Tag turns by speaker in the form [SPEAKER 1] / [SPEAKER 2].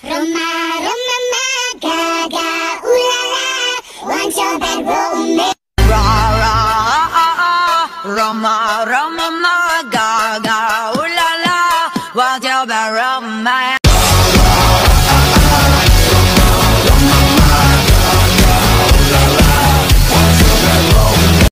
[SPEAKER 1] Roma, Roma, ma, gaga, ooh la la, want your bed romance.
[SPEAKER 2] Ra ra ah ah ah, Roma Roma ma ga